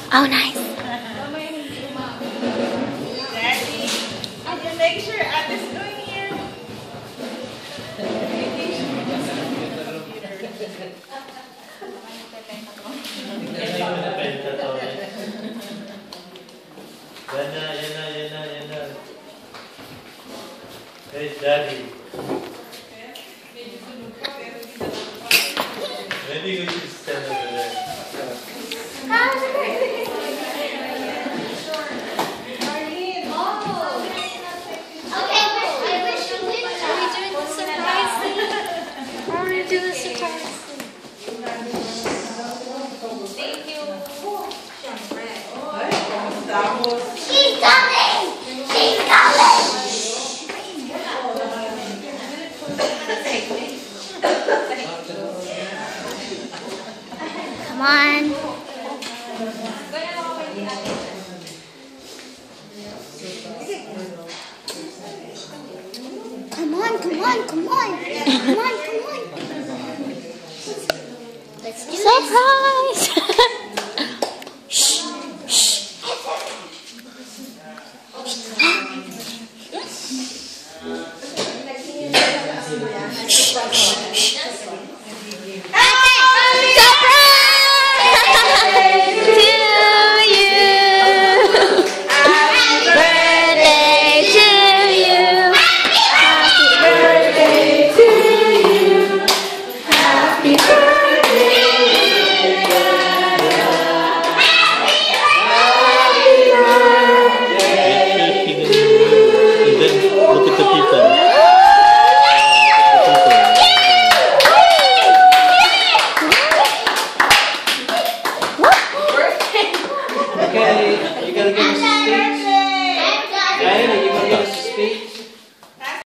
Oh, nice. Daddy, can you make sure Abby's doing here? Yan na. Hey, Daddy. Maybe we should stand over there. She's coming! She's coming! Come on. Come on. Let's do surprise! Okay, you gotta give us a speech.